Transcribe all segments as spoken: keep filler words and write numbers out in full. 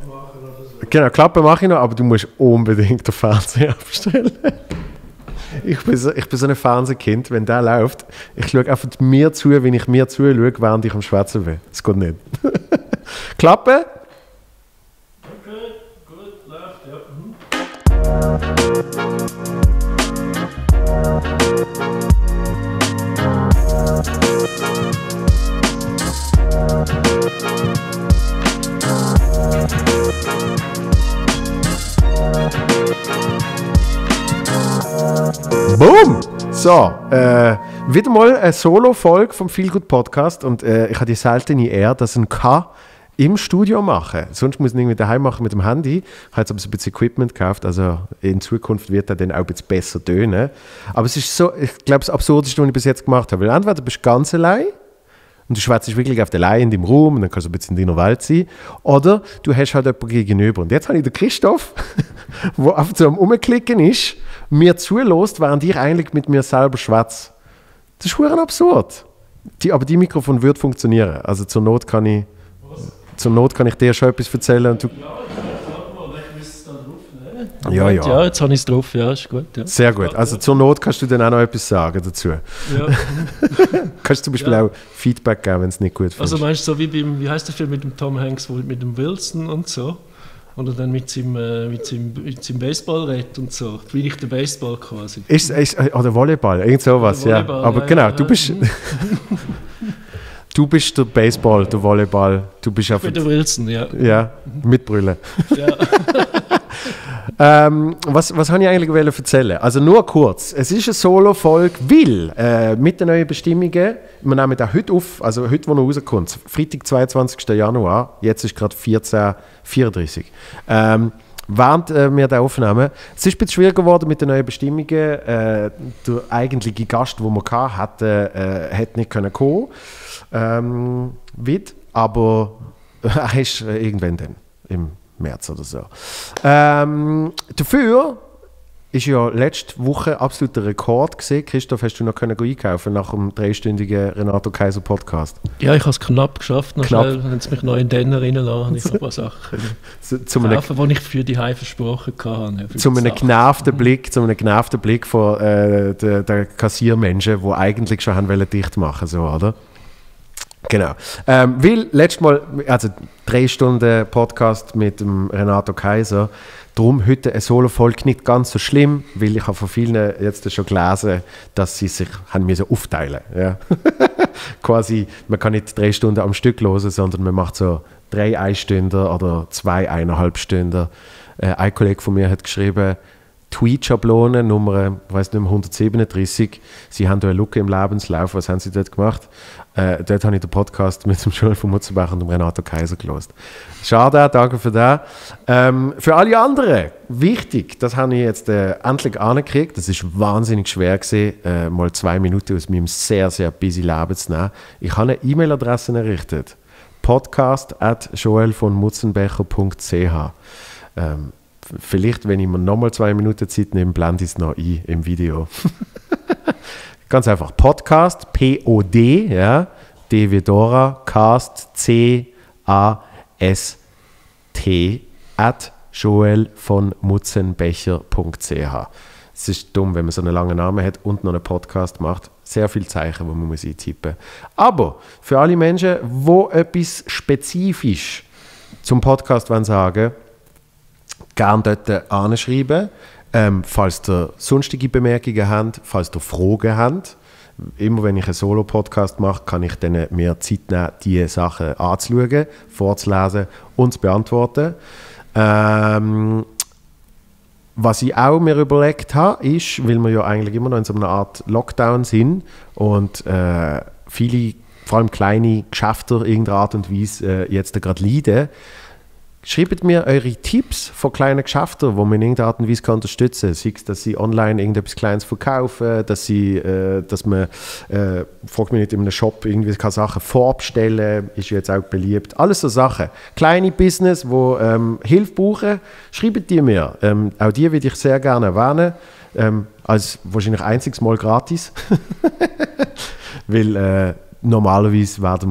machen oder so. Genau, Klappe mache ich noch, aber du musst unbedingt den Fernseher abstellen. Ich bin, so, ich bin so ein Fernsehkind, wenn der läuft, ich schaue einfach mir zu, wenn ich mir zuschaue, während ich am Schwätzen bin. Das geht nicht. Klappe? Okay, gut, läuft, ja. Mhm. Boom! So, äh, wieder mal eine Solo-Folge vom Feel Good Podcast und äh, ich habe die seltene Ehre, dass ein K im Studio machen. Sonst muss ich irgendwie daheim machen mit dem Handy. Ich habe jetzt aber so ein bisschen Equipment gekauft, also in Zukunft wird er dann auch ein bisschen besser tönen. Aber es ist so, ich glaube, das Absurdeste, was ich bis jetzt gemacht habe. Weil entweder bist du ganz allein und du schwätzt wirklich auf der Leihe in deinem Raum und dann kannst du ein bisschen in deiner Welt sein. Oder du hast halt jemanden gegenüber. Und jetzt habe ich den Christoph, der einfach so am Rumklicken ist, mir zulässt, während ich eigentlich mit mir selber schwätze. Das ist verdammt absurd. Die, aber die Mikrofon wird funktionieren. Also zur Not kann ich, zur Not kann ich dir schon etwas erzählen. Und du Ja, sag mal, ich muss es dann drauf nehmen. ja, ja. Ja, jetzt habe ich es drauf, ja, ist gut. Ja. Sehr gut. Also zur Not kannst du dann auch noch etwas sagen dazu. Ja. Kannst du zum Beispiel Ja. auch Feedback geben, wenn es nicht gut findest. Also meinst du so wie beim, wie heißt der Film mit dem Tom Hanks, wo mit dem Wilson und so? Oder dann mit seinem, äh, mit seinem, mit seinem Baseball redet und so. Bin ich der Baseball quasi. Ist, ist, oder Volleyball, irgend sowas, Oder ja. Volleyball, Aber ja, genau, ja, du ja. bist du bist der Baseball, der Volleyball. Du bist Ich einfach bin der Wilson, ja. ja, mitbrüllen. ja. Ähm, was, was habe ich eigentlich wollen erzählen? Also nur kurz. Es ist eine Solo-Folge, weil äh, mit den neuen Bestimmungen, wir nehmen das heute auf, also heute, wo er rauskommt, Freitag, zweiundzwanzigsten Januar, jetzt ist gerade vierzehn Uhr vierunddreißig. Ähm, während äh, wir das aufnehmen, es ist ein bisschen schwieriger geworden mit den neuen Bestimmungen. Äh, der eigentliche Gast, den wir hatten, äh, hätte nicht können kommen ähm, wird, aber er ist äh, irgendwann dann im März oder so. Ähm, dafür ist ja letzte Woche absoluter Rekord gesehen. Christoph, hast du noch können einkaufen nach dem dreistündigen Renato Kaiser Podcast? ja, ich habe es knapp geschafft. Noch Knapp. schnell, wenn sie mich noch in den reinlassen, habe ich noch ein paar Sachen Zu, zu einem, kaufen, die ich für die Heim versprochen hatte. zu einem genervten Blick, zu einem genervten Blick von äh, der, der Kassiermenschen, die eigentlich schon haben wollen dicht machen, so, oder? Genau. Ähm, weil letztes Mal, also drei Stunden Podcast mit dem Renato Kaiser, darum heute eine Solo-Folge nicht ganz so schlimm, weil ich habe von vielen jetzt schon gelesen, dass sie sich haben müssen aufteilen mussten. Ja. Quasi, man kann nicht drei Stunden am Stück hören, sondern man macht so drei Einstünder oder zwei eineinhalb Stunden. Äh, ein Kollege von mir hat geschrieben, Tweet-Schablone, Nummer, ich weiss nicht mehr, hundertsiebenunddreißig. Sie haben da eine Lücke im Lebenslauf. Was haben Sie dort gemacht? Äh, dort habe ich den Podcast mit dem Joel von Mutzenbach und dem Renato Kaiser gelesen. Schade, danke für das. Ähm, für alle anderen, wichtig, das habe ich jetzt äh, endlich angekriegt. Das ist wahnsinnig schwer gewesen, äh, mal zwei Minuten aus meinem sehr, sehr busy Leben zu nehmen. Ich habe eine E-Mail-Adresse errichtet. podcast at joel von mutzenbecher punkt c h. Ähm, Vielleicht, wenn ich mir nochmal zwei Minuten Zeit nehme, blende ich es noch ein im Video. Ganz einfach. Podcast, P O D, ja, D wie Dora, Cast, C A S T, at joel von mutzenbecher punkt c h. Es ist dumm, wenn man so einen langen Namen hat und noch einen Podcast macht. Sehr viele Zeichen, die man muss eintippen muss. Aber für alle Menschen, die etwas spezifisch zum Podcast sagen wollen, gerne dort anschreiben, ähm, falls ihr sonstige Bemerkungen habt, falls ihr Fragen habt. Immer wenn ich einen Solo-Podcast mache, kann ich dann mir Zeit nehmen, diese Sachen anzuschauen, vorzulesen und zu beantworten. Ähm, was ich auch mir überlegt habe, ist, weil wir ja eigentlich immer noch in so einer Art Lockdown sind und äh, viele, vor allem kleine Geschäfte in irgendeiner Art und Weise äh, jetzt gerade leiden, schreibt mir eure Tipps von kleinen Geschäften, die man in irgendeiner Art und Weise unterstützen kann. Sei es, dass sie online irgendetwas Kleines verkaufen, dass, sie, äh, dass man, äh, fragt mich nicht, in einem Shop irgendwie kann Sachen vorbestellen, ist jetzt auch beliebt. Alles so Sachen. Kleine Business, die ähm, Hilfe brauchen, schreibt die mir. Ähm, auch die würde ich sehr gerne erwähnen. Ähm, als wahrscheinlich einziges Mal gratis. Weil äh, normalerweise werden wir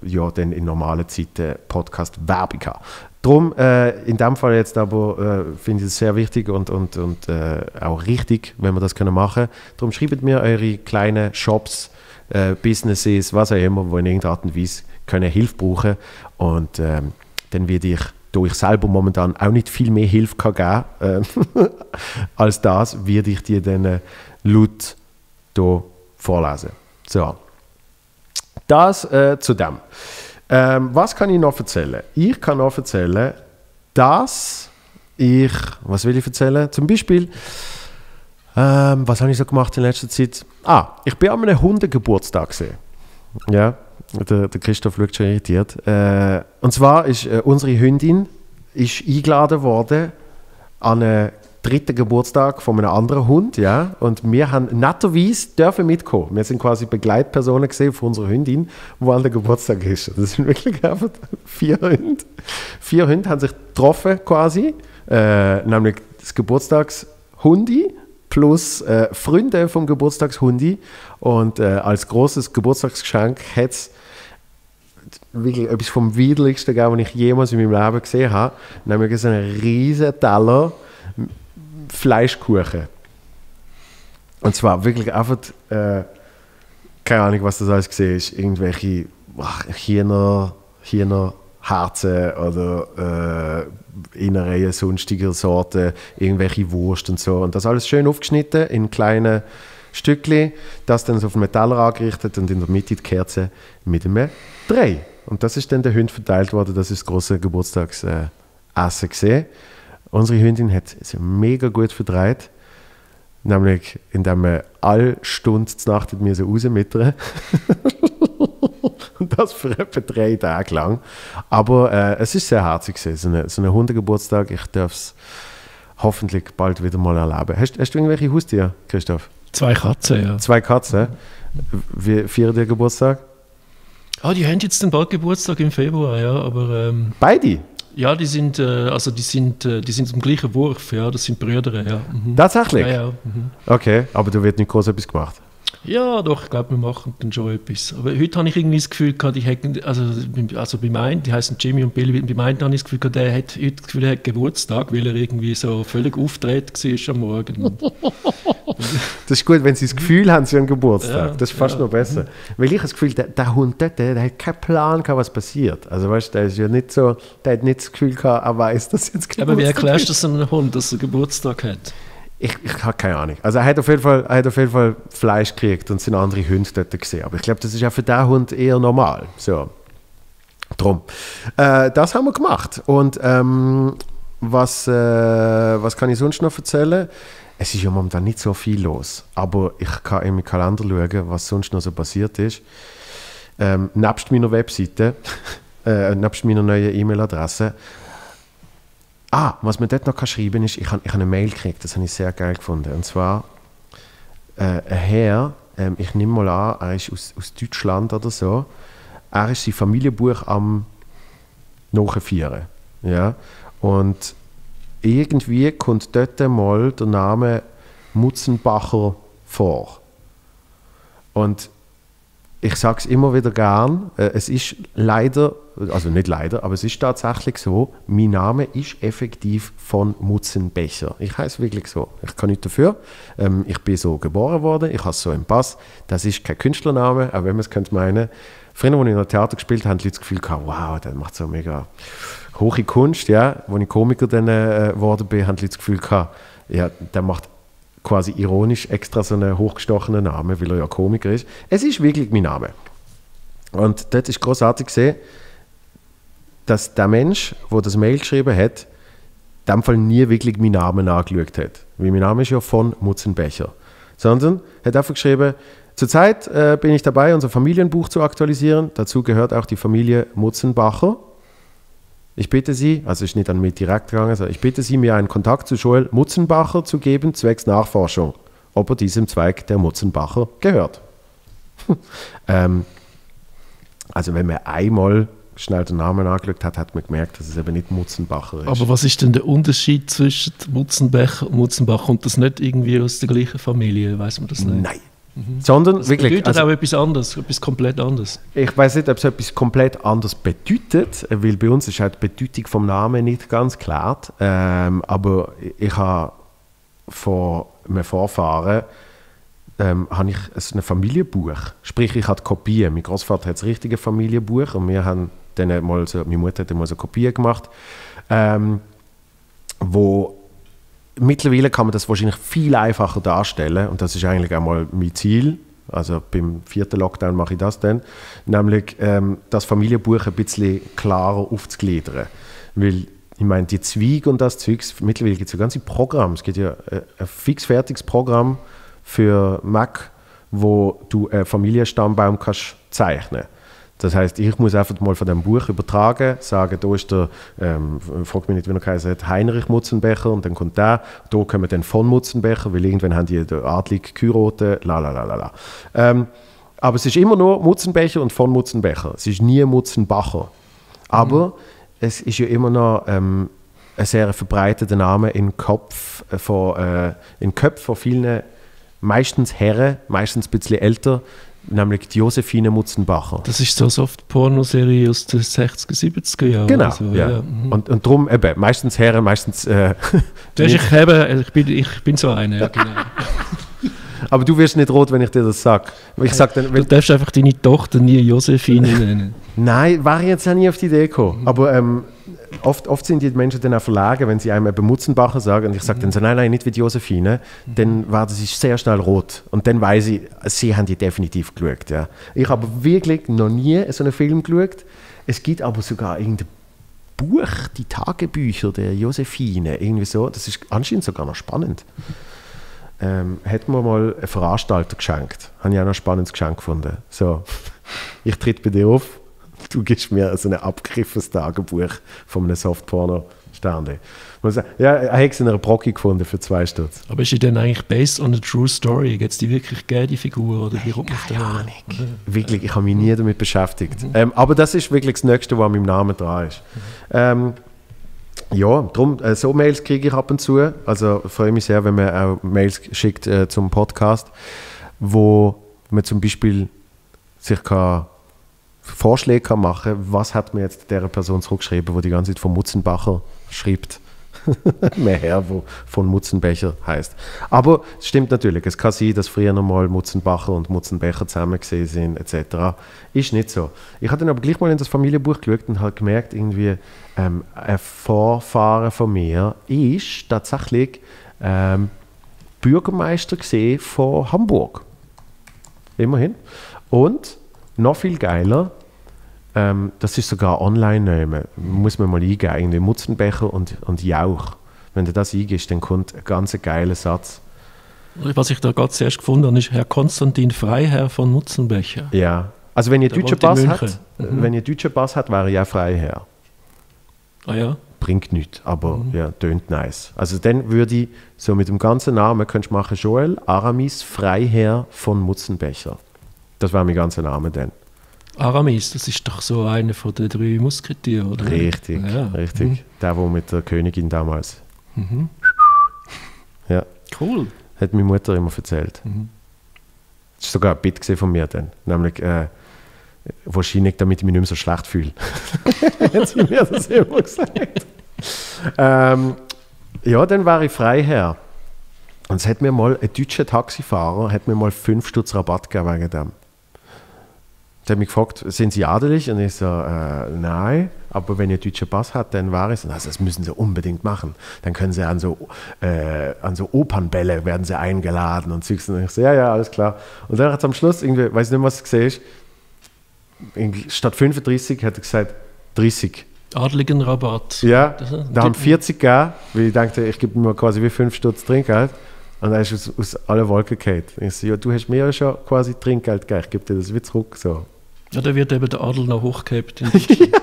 ja dann in normalen Zeiten Podcast-Werbung haben. Darum, äh, in dem Fall jetzt aber, äh, finde ich es sehr wichtig und, und, und äh, auch richtig, wenn wir das können machen. Darum schreibt mir eure kleinen Shops, äh, Businesses, was auch immer, wo in irgendeiner Art und Weise können Hilfe brauchen. Und ähm, dann werde ich, da ich selber momentan auch nicht viel mehr Hilfe kann geben äh, als das, werde ich dir dann äh, laut hier vorlesen. So. Das äh, zu dem. Ähm, was kann ich noch erzählen? Ich kann noch erzählen, dass ich, was will ich erzählen? Zum Beispiel, ähm, was habe ich so gemacht in letzter Zeit? Ah, ich bin an einem Hundegeburtstag gesehen. Ja, der, der Christoph schaut schon irritiert. Äh, und zwar ist äh, unsere Hündin ist eingeladen worden an einen dritten Geburtstag von einem anderen Hund, ja, und wir haben netterweise dürfen mitkommen. Wir sind quasi Begleitpersonen gesehen von unserer Hündin, wo an der Geburtstag ist. Das sind wirklich einfach vier Hunde. Vier Hunde haben sich getroffen quasi, äh, nämlich das Geburtstagshundi plus äh, Freunde vom Geburtstagshundi, und äh, als großes Geburtstagsgeschenk hat es wirklich etwas vom Widerlichsten gegeben, was ich jemals in meinem Leben gesehen habe, nämlich so einen riesen Teller Fleischkuchen. Und zwar wirklich einfach, äh, keine Ahnung, was das alles gesehen ist, irgendwelche ach, Hühner, Hühnerherzen oder äh, Innereien sonstiger Sorten, irgendwelche Wurst und so. Und das alles schön aufgeschnitten in kleine Stückchen, das dann so auf einem Teller angerichtet und in der Mitte die Kerze mit einem Dreh. Und das ist dann der Hund verteilt worden, das ist das große Geburtstagsessen äh, gesehen. Unsere Hündin hat es mega gut verdreht, nämlich indem wir alle Stunden zur Nacht mit mir so rausmittern. Und das für etwa drei Tage lang. Aber äh, es ist sehr herzig gewesen, so ein so eine Hundegeburtstag. Ich darf es hoffentlich bald wieder mal erleben. Hast, hast du irgendwelche Haustiere, Christoph? Zwei Katzen, ja. Zwei Katzen? Wie feiern die Geburtstag? Ah, die haben jetzt den bald Geburtstag im Februar, ja, aber... Ähm, Beide? Ja, die sind, äh, also die sind, äh, die sind im gleichen Wurf, ja, das sind Brüder, ja. Mhm. Tatsächlich? Ja, ja. Mhm. Okay, aber da wird nicht groß etwas gemacht? Ja, doch, ich glaube, wir machen dann schon etwas. Aber heute habe ich irgendwie das Gefühl gehabt, ich hätte, also, also beim einen, die heißen Jimmy und Billy, beim einen habe ich das Gefühl gehabt, der hat heute das Gefühl, er hat Geburtstag, weil er irgendwie so völlig aufgedreht war am Morgen. Das ist gut, wenn sie das Gefühl haben, sie haben Geburtstag. Ja, das ist fast ja. noch besser. Weil ich habe das Gefühl, der, der Hund dort, der, der hat keinen Plan gehabt, was passiert. Also weißt, der ist ja nicht so, der hat nicht das Gefühl gehabt, er weiß, dass jetzt Geburtstag Aber wie erklärst du das einem Hund, dass er Geburtstag hat? Ich, ich habe keine Ahnung. Also er hat auf jeden Fall, er hat auf jeden Fall Fleisch gekriegt und sind andere Hunde dort gesehen. Aber ich glaube, das ist ja für den Hund eher normal. So. Drum. Äh, das haben wir gemacht. Und ähm, was, äh, was kann ich sonst noch erzählen? Es ist ja momentan nicht so viel los. Aber ich kann in meinen Kalender schauen, was sonst noch so passiert ist. Ähm, nebst meiner Webseite, äh, nebst meiner neuen E-Mail-Adresse. Ah, was man dort noch schreiben kann, ist, ich habe ich hab eine Mail gekriegt, das habe ich sehr geil gefunden. Und zwar äh, ein Herr, ähm, ich nehme mal an, er ist aus, aus Deutschland oder so, er ist sein Familienbuch am Nachführen. Ja? Und irgendwie kommt dort mal der Name Mutzenbacher vor. Und ich sage es immer wieder gern, äh, es ist leider, also nicht leider, aber es ist tatsächlich so, mein Name ist effektiv von Mutzenbecher. Ich heiße wirklich so. Ich kann nichts dafür. Ähm, ich bin so geboren worden, ich habe es so im Pass. Das ist kein Künstlername, auch wenn man es könnte meinen. Früher, als ich noch Theater gespielt habe, haben die Leute das Gefühl gehabt, wow, der macht so mega hohe Kunst. Ja. Als ich Komiker dann äh, geworden bin, haben die Leute das Gefühl gehabt, ja, der macht quasi ironisch extra so einen hochgestochenen Namen, weil er ja Komiker ist. Es ist wirklich mein Name. Und dort ist großartig gesehen, dass der Mensch, der das Mail geschrieben hat, in dem Fall nie wirklich meinen Namen angeschaut hat. Weil mein Name ist ja von Mutzenbecher. Sondern hat einfach geschrieben, zurzeit äh, bin ich dabei, unser Familienbuch zu aktualisieren. Dazu gehört auch die Familie Mutzenbacher. Ich bitte Sie, also ist nicht an mich direkt gegangen, sondern ich bitte Sie, mir einen Kontakt zu Joel Mutzenbacher zu geben, zwecks Nachforschung, ob er diesem Zweig der Mutzenbacher gehört. ähm, also wenn man einmal schnell den Namen angeschaut hat, hat man gemerkt, dass es eben nicht Mutzenbacher ist. Aber was ist denn der Unterschied zwischen Mutzenbecher und Mutzenbacher? Kommt das nicht irgendwie aus der gleichen Familie? Weiss man das nicht? Nein, Mhm. Sondern das wirklich... bedeutet also, auch etwas anderes, etwas komplett anderes. Ich weiß nicht, ob es etwas komplett anderes bedeutet, weil bei uns ist halt die Bedeutung vom Namen nicht ganz klar. Ähm, aber ich habe von einem Vorfahren ähm, habe ich ein Familienbuch. Sprich, ich hatte Kopien. Mein Großvater hat das richtige Familienbuch und wir haben dann mal so, meine Mutter hat dann mal so Kopien gemacht, ähm, wo mittlerweile kann man das wahrscheinlich viel einfacher darstellen und das ist eigentlich auch mal mein Ziel. Also beim vierten Lockdown mache ich das dann, nämlich ähm, das Familienbuch ein bisschen klarer aufzugliedern. Weil, ich meine, die Zweige und das Zeugs, mittlerweile gibt es ja ganze Programme. Es gibt ja ein, ein fixfertiges Programm für Mac, wo du einen Familienstammbaum kannst zeichnen kannst. Das heisst, ich muss einfach mal von dem Buch übertragen, sagen, da ist der, ähm, frag mich nicht, wie er geheißen hat, Heinrich Mutzenbecher und dann kommt der, da kommen dann von Mutzenbecher, weil irgendwann haben die den adlig geheiratet, la la la la la. Ähm, aber es ist immer nur Mutzenbecher und von Mutzenbecher. Es ist nie Mutzenbacher. Aber mhm. es ist ja immer noch ähm, ein sehr verbreiteter Name in Kopf von, äh, in Köpfen von vielen, meistens Herren, meistens ein bisschen älter, nämlich die Josephine Mutzenbacher. Das ist so eine Soft-Porno-Serie aus den sechziger, siebziger Jahren. Genau, so, ja. ja. Mhm. Und, und darum eben, meistens Herren, meistens... Äh, du hast, ich, eben, ich, bin, ich bin so einer, ja, genau. Aber du wirst nicht rot, wenn ich dir das sage. Sag dann, du darfst einfach deine Tochter nie Josephine nennen. Nein, war ich jetzt auch nie auf die Idee gekommen. Mhm. Aber ähm, oft, oft sind die Menschen dann auch verlegen, wenn sie einem eben Mutzenbacher sagen und ich sage mhm. dann so, nein, nein, nicht wie die Josephine, mhm. dann war das sehr schnell rot. Und dann weiss ich, sie haben die definitiv geschaut. Ja. Ich habe wirklich noch nie so einen Film geschaut. Es gibt aber sogar irgendein Buch, die Tagebücher der Josephine, irgendwie so. Das ist anscheinend sogar noch spannend. Ähm, hat mir mal einen Veranstalter geschenkt. Habe ich auch noch ein spannendes Geschenk gefunden. So, ich tritt bei dir auf, du gibst mir so ein abgegriffenes Tagebuch von einem Softporno-Sterne. Ja, er hat es in einer Brocki gefunden für zwei Stutz. Aber ist die denn eigentlich based on a true story? Gibt es die wirklich gegeben, die Figur? Oder wie kommt man Keine Ahnung. Ja. Wirklich, ich habe mich nie damit beschäftigt. Mhm. Ähm, aber das ist wirklich das Nächste, was an meinem Namen dran ist. Mhm. Ähm, Ja, darum, äh, so Mails kriege ich ab und zu. Also freue mich sehr, wenn man auch Mails schickt äh, zum Podcast, wo man zum Beispiel sich kann Vorschläge kann machen kann, was hat man jetzt dieser Person zurückgeschrieben, die die ganze Zeit von Mutzenbacher schreibt. Mehr her, wo von Mutzenbecher heißt. Aber es stimmt natürlich, es kann sein, dass früher noch mal Mutzenbacher und Mutzenbecher zusammen gesehen sind, et cetera. Ist nicht so. Ich habe dann aber gleich mal in das Familienbuch geschaut und habe gemerkt, irgendwie, ähm, ein Vorfahren von mir ist tatsächlich ähm, Bürgermeister gesehen von Hamburg. Immerhin. Und noch viel geiler, Ähm, das ist sogar online, muss man mal eingeben, irgendwie Mutzenbecher und, und Jauch. Wenn du das eingibst, dann kommt ein ganz geiler Satz. Was ich da gerade zuerst gefunden habe, ist Herr Konstantin Freiherr von Mutzenbecher. Ja, also wenn ihr deutschen Pass hat, mhm. wenn ihr deutschen Pass hat, wäre ich auch Freiherr. Ah ja? Bringt nichts, aber mhm. ja, tönt nice. Also dann würde ich so mit dem ganzen Namen, könntest du machen, Joel Aramis Freiherr von Mutzenbecher. Das wäre mein ganzer Name dann. Aramis, das ist doch so einer von den drei Musketieren, oder? Richtig, ja. richtig. Mhm. Der, der mit der Königin damals. Mhm. Ja. Cool. Hat meine Mutter immer erzählt. Mhm. Das war sogar ein Bit von mir dann. Nämlich, äh, wahrscheinlich, damit ich mich nicht mehr so schlecht fühle. Hat sie mir das immer gesagt. ähm, ja, dann war ich Freiherr. Und es hat mir mal, ein deutscher Taxifahrer hat mir mal fünf Stutz Rabatt gegeben wegen dem. Der hat mich gefragt, sind Sie adelig? Und ich so, äh, nein, aber wenn ihr deutschen Pass habt, dann war es. Also das müssen Sie unbedingt machen. Dann können Sie an so, äh, an so Opernbälle werden Sie eingeladen und Zeugs. Und ich so, ja, ja, alles klar. Und dann hat es am Schluss, irgendwie, weiß nicht mehr, was es gesehen ist, statt fünfunddreißig hat er gesagt, dreißig. Adligen Rabatt. Ja, da haben vierzig gegeben, weil ich dachte, ich gebe mir quasi wie fünf Stutz Trinkgeld. Und dann ist es aus, aus allen Wolken gefallen. Ich so, ja, du hast mir ja schon quasi Trinkgeld gegeben, ich gebe dir das wieder zurück. So. Ja, da wird eben der Adel noch hochgehebt. Ja,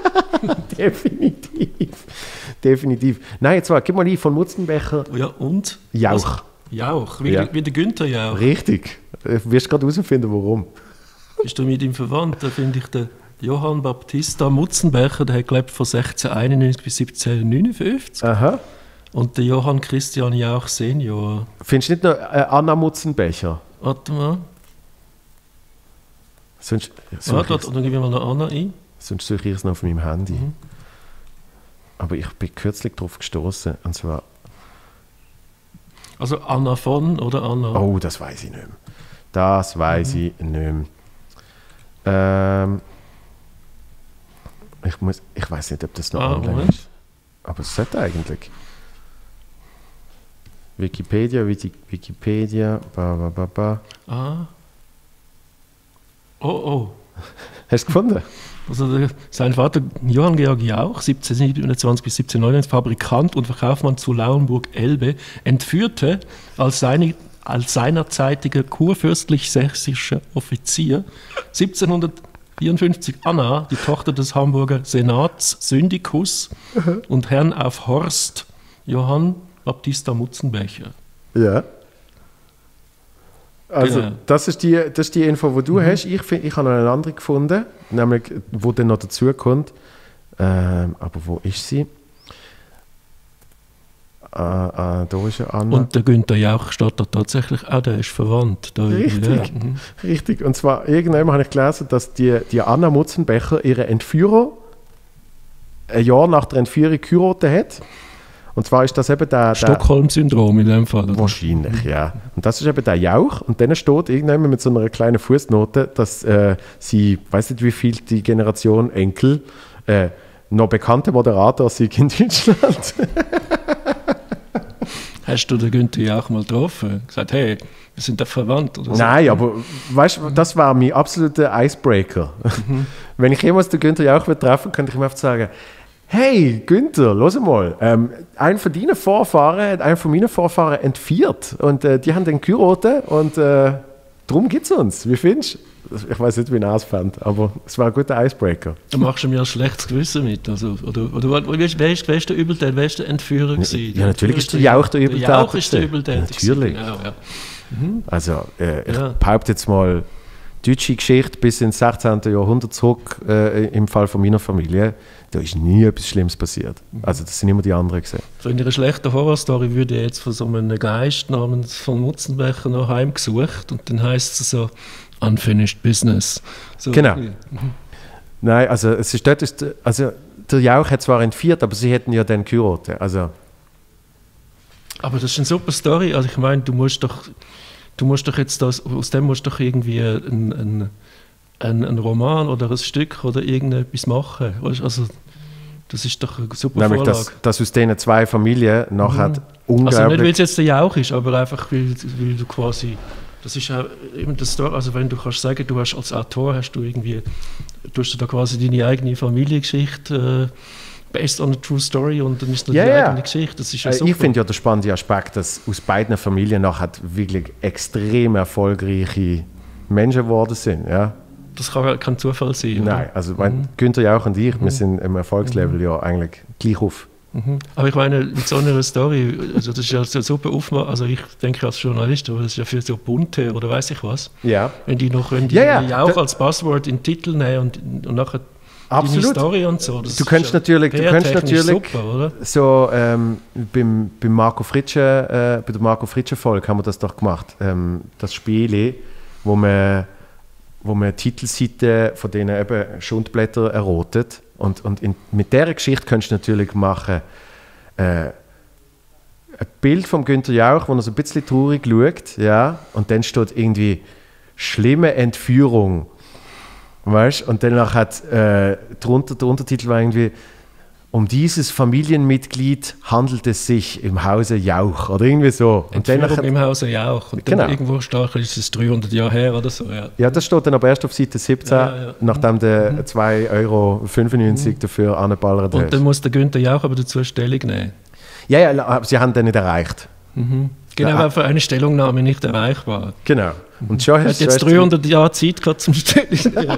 definitiv. Definitiv. Nein, jetzt war, gib mal ein von Mutzenbecher. Ja, und? Jauch. Also, Jauch, wie, ja. wie der Günther Jauch. Richtig. Du wirst gerade herausfinden, warum. Bist du mit ihm verwandt? Da finde ich den Johann Baptista Mutzenbecher, der hat gelebt von sechzehnhunderteinundneunzig bis siebzehnhundertneunundfünfzig. Aha. Und der Johann Christian Jauch Senior. Findest du nicht noch äh, Anna Mutzenbecher? Warte mal. Sonst, Ah, dort, dann gebe ich mal noch Anna ein. sonst suche ich es noch auf meinem Handy. Mhm. Aber ich bin kürzlich darauf gestoßen und zwar... Also Anna von oder Anna? Oh, das weiß ich nicht mehr. Das weiß Mhm. ich nicht mehr. Ähm, ich muss, ich weiß nicht, ob das noch Ah, online Moment. ist. Aber es sollte eigentlich. Wikipedia, Wiki, Wikipedia, ba, ba, ba, ba. Ah. Oh, oh. Hast du gefunden? Also der, sein Vater Johann Georg Jauch, siebzehnhundertsiebenundzwanzig bis siebzehnhundertneunundneunzig, Fabrikant und Verkaufsmann zu Lauenburg-Elbe, entführte als, seine, als seinerzeitiger kurfürstlich-sächsischer Offizier siebzehnhundertvierundfünfzig Anna, die Tochter des Hamburger Senats-Syndikus und Herrn auf Horst Johann Baptista Mutzenbecher. Ja. Also, Genau. das, ist die, das ist die Info, die du Mhm. hast. Ich, find- ich habe noch eine andere gefunden, nämlich, wo dann noch dazu kommt. Ähm, aber wo ist sie? Äh, äh, da ist ja Anna. Und der Günther Jauch steht da tatsächlich auch, der ist verwandt. Da Richtig. irgendwie, ja. Mhm. Richtig. Und zwar, irgendwann habe ich gelesen, dass die, die Anna Mutzenbecher ihre Entführer ein Jahr nach der Entführung geheiratet hat. Und zwar ist das eben der... der Stockholm-Syndrom in dem Fall. Oder? Wahrscheinlich, ja. Und das ist eben der Jauch. Und dann steht irgendwann mit so einer kleinen Fußnote, dass äh, sie, weiß nicht wie viel die Generation Enkel, äh, noch bekannte Moderator sind in Deutschland. Hast du den Günther Jauch mal getroffen? Gesagt, hey, wir sind da verwandt oder so? Nein, aber weißt du, das war mein absoluter Icebreaker. Wenn ich jemals den Günther Jauch würde treffen, könnte ich ihm einfach sagen, hey Günther, los mal, ähm, ein von deinen Vorfahren hat einen von meinen Vorfahren entführt und äh, die haben den geheiratet und äh, darum gibt es uns. Wie findest du? Ich weiß nicht, wie ich es fand, aber es war ein guter Icebreaker. Da machst du mir ein schlechtes Gewissen mit. Also, oder oder wer, wer, ist, wer, ist, wer ist der Übeltäter, wer ist der Entführer gewesen? Ja, natürlich ist der Jauch der Übeltäter. Der Jauch ist der Übeltäter. Natürlich. Genau, ja. Also äh, ich Ja. behaupte jetzt mal, deutsche Geschichte bis ins sechzehnten. Jahrhundert zurück, äh, im Fall von meiner Familie, da ist nie etwas Schlimmes passiert. Also das sind immer die anderen gesehen. So in einer schlechten Horrorstory würde jetzt von so einem Geist namens von Mutzenbecher nach Heim gesucht und dann heisst es so Unfinished Business. So, Genau. Nein, also es ist dort, ist, also der Jauch hat zwar entführt, aber sie hätten ja dann geheiratet. Also Aber das ist eine super Story. Also ich meine, du musst doch, du musst doch jetzt das, aus dem musst du doch irgendwie ein, ein, ein, ein Roman oder ein Stück oder irgendetwas machen. Weißt du, also das ist doch eine super nämlich, Vorlage. dass, dass aus diesen zwei Familien nachher Mhm. Also nicht, unglaublich... weil es jetzt der Jauch ist, aber einfach, weil, weil du quasi, das ist auch eben das Story, also wenn du kannst sagen, du hast als Autor, hast du irgendwie, du hast da quasi deine eigene Familiengeschichte äh, based on a true story und dann ist das Ja, die ja. eigene Geschichte, das ist ja Äh, super. ich finde ja der spannende Aspekt, dass aus beiden Familien nachher wirklich extrem erfolgreiche Menschen geworden sind. Ja? Das kann kein Zufall sein. oder? Nein, also mein, Günther Jauch und ich, wir sind im Erfolgslevel ja eigentlich gleich auf. Mhm. Aber ich meine, mit so einer Story, also das ist ja so super aufmachen, also ich denke als Journalist, aber das ist ja für so bunte oder weiß ich was, Ja, wenn die noch, wenn die Ja, ja, Jauch da- als Passwort in den Titel nehmen und, und nachher deine absolut. Story und so. Das Du ist könntest ja natürlich, du könntest P R-technisch natürlich super, oder? so ähm, beim, beim Marco Fritsche, äh, bei der Marco Fritsche Folge haben wir das doch gemacht. Ähm, das Spiel, wo man, wo man Titelseiten von denen eben Schundblätter errotet. Und, und in, mit dieser Geschichte könntest du natürlich machen, äh, ein Bild von Günther Jauch, wo er so ein bisschen traurig schaut, ja, und dann steht irgendwie schlimme Entführung. Weißt? Und danach hat äh, drunter, der Untertitel war irgendwie um dieses Familienmitglied handelt es sich im Hause Jauch oder irgendwie so. Und Entführung danach, im Hause Jauch. Und Genau. dann irgendwo stark ist es dreihundert Jahre her oder so. Ja. ja, das steht dann aber erst auf Seite siebzehn, Ja, ja. nachdem der zwei Euro fünfundneunzig dafür angeballert Und dann hast. muss der Günther Jauch aber dazu Stellung nehmen. Ja, ja, aber sie haben den nicht erreicht. Mhm. Genau, Ja. weil für eine Stellungnahme nicht erreichbar. Genau. Und schon Er hast hat jetzt schon hast- dreihundert Jahre Zeit gehabt zum Stellung nehmen.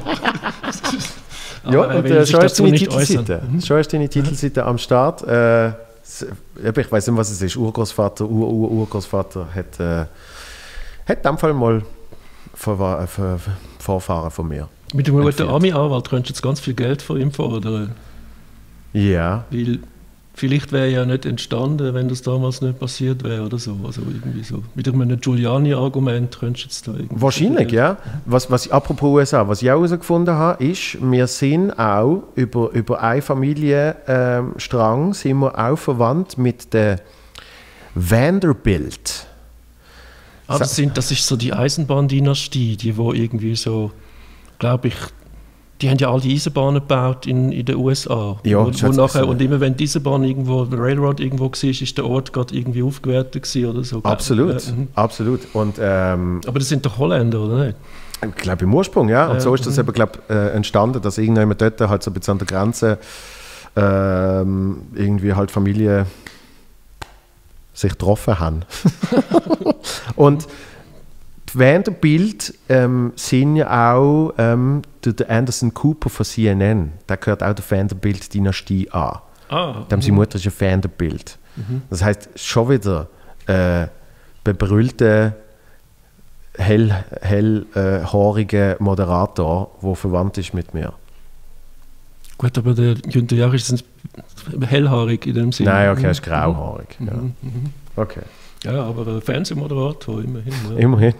Ja, Aber er und will äh, sich schon hast dazu du deine nicht äußern. Titelseite. Schon hast du deine Titelseite am Start. Äh, s- eben, ich weiß nicht, was es ist. Urgroßvater, Ur, Ur, Urgroßvater hat, äh, hat in dem Fall mal Vor, äh, Vor, Vorfahren von mir. Mit dem guten Entführt. Ami-Anwalt könntest du jetzt ganz viel Geld von ihm fordern. Ja. Weil vielleicht wäre ja nicht entstanden, wenn das damals nicht passiert wäre oder so. Also irgendwie so. Mit einem Giuliani-Argument könntest du jetzt da irgendwie... Wahrscheinlich, ja. Was, was, apropos U S A, was ich auch herausgefunden habe, ist, wir sind auch über, über einen Familienstrang ähm, sind wir auch verwandt mit der Vanderbilt. Ah, das, sind, das ist so die Eisenbahndynastie, die wo irgendwie so, glaube ich, die haben ja all die Eisenbahnen gebaut in, in den U S A. Ja, wo, wo nachher, und immer wenn die Eisenbahn irgendwo, der Railroad irgendwo war, ist der Ort gerade irgendwie aufgewertet gewesen oder so. Absolut, äh, absolut. Und, ähm, aber das sind doch Holländer, oder nicht? Ich glaube im Ursprung, ja. Und ja, so ist das eben, glaub, äh, entstanden, dass irgendjemand dort halt so ein bisschen an der Grenze ähm, irgendwie halt Familie sich getroffen haben. Und die Vanderbilt ähm, sind ja auch ähm, der, der Anderson Cooper von C N N. Der gehört auch der Vanderbilt-Dynastie an. Ah, Dem seine Mutter ist ein Vanderbilt. Mhm. Das heisst, schon wieder äh, bebrüllte, hell, hellhaarige äh, Moderator, der verwandt ist mit mir. Gut, aber der Günther Jauch ist hellhaarig in dem Sinne. Nein, okay, er ist grauhaarig. Mhm. Ja. Mhm. Okay. Ja, aber ein Fernsehmoderator, immerhin. Ja. Immerhin.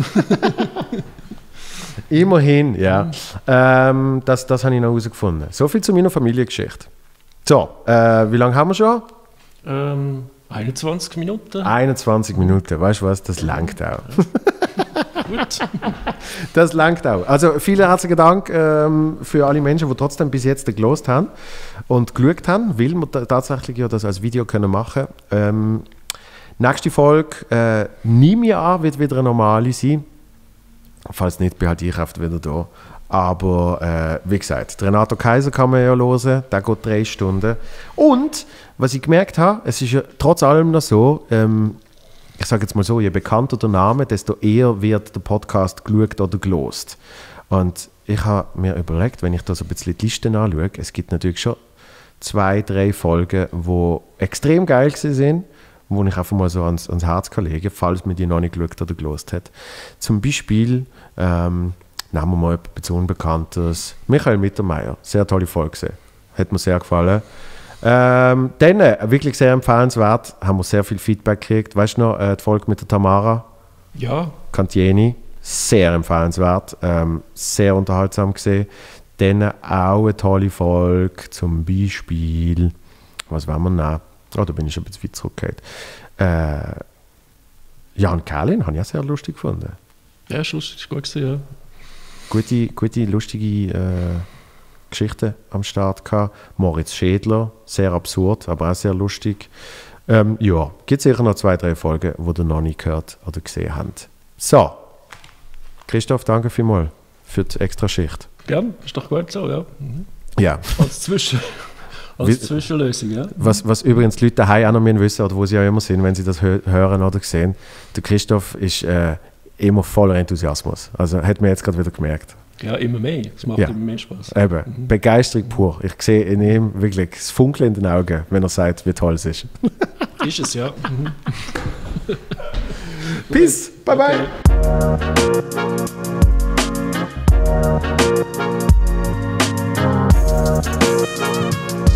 Immerhin, ja. Ähm, das, das habe ich noch herausgefunden. So viel zu meiner Familiengeschichte. So, äh, wie lange haben wir schon? Ähm, einundzwanzig Minuten. einundzwanzig Minuten, weißt du was? Das langt auch. Gut. Das langt auch. Also vielen herzlichen Dank ähm, für alle Menschen, die trotzdem bis jetzt gelost haben und geschaut haben, weil wir t- tatsächlich ja das als Video können machen können. Ähm, nächste Folge, äh, nehme ich an, wird wieder eine normale sein. Falls nicht, bin halt ich oft wieder da. Aber äh, wie gesagt, Renato Kaiser kann man ja hören, der geht drei Stunden. Und, was ich gemerkt habe, es ist ja trotz allem noch so, ähm, ich sage jetzt mal so, je bekannter der Name, desto eher wird der Podcast geschaut oder gelost. Und ich habe mir überlegt, wenn ich da so ein bisschen die Liste anschaue, es gibt natürlich schon zwei, drei Folgen, die extrem geil sind, wo ich einfach mal so ans, ans Herz kann legen, falls man die noch nicht geschaut oder gelost hat. Zum Beispiel, ähm, nehmen wir mal etwas Unbekanntes, Michael Mittermeier, sehr tolle Folge gesehen, hat mir sehr gefallen. Ähm, dann, äh, wirklich sehr empfehlenswert, haben wir sehr viel Feedback gekriegt. Weißt du noch, äh, die Folge mit der Tamara Ja. Cantieni, sehr empfehlenswert, ähm, sehr unterhaltsam gesehen. Dann auch eine tolle Folge, zum Beispiel, was wollen wir nehmen? Oh, da bin ich schon ein bisschen weit zurückgegangen. Äh, Jan Kerlin habe ich auch sehr lustig gefunden. Ja, ist lustig, ist gut gewesen, ja. Gute, gute lustige äh, Geschichten am Start gehabt. Moritz Schädler, sehr absurd, aber auch sehr lustig. Ähm, ja, gibt sicher noch zwei, drei Folgen, die ihr noch nicht gehört oder gesehen habt. So, Christoph, danke vielmals für die extra Schicht. Gern, ist doch gut so, ja. Mhm. Ja. Als, Zwischen, als Wie- Zwischenlösung, ja. Was, was übrigens die Leute daheim auch noch müssen wissen, oder wo sie ja immer sind, wenn sie das hö- hören oder sehen, der Christoph ist äh, immer voller Enthusiasmus. Also hat man jetzt gerade wieder gemerkt. Ja, immer mehr. Es macht Ja. immer mehr Spaß. Eben, Begeisterung pur. Ich sehe in ihm wirklich das Funkeln in den Augen, wenn er sagt, wie toll es ist. Ist es, ja. Mhm. Peace, bye bye. Okay.